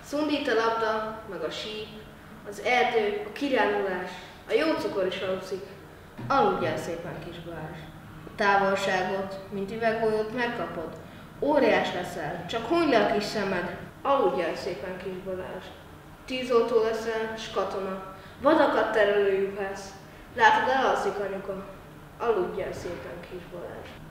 Szundít a labda, meg a síp, az erdő, a kirándulás, a jó cukor is alugszik. Aludjál szépen, Kisbalázs. A távolságot, mint üveggolyót megkapod. Óriás leszel, csak hunyd le a kis szemed. Aludjál szépen, Kisbalázs. Tűzoltó leszel, s katona. Vadakat terelő juhász. Látod, elalszik anyuka. Aludjál szépen, Kisbalázs.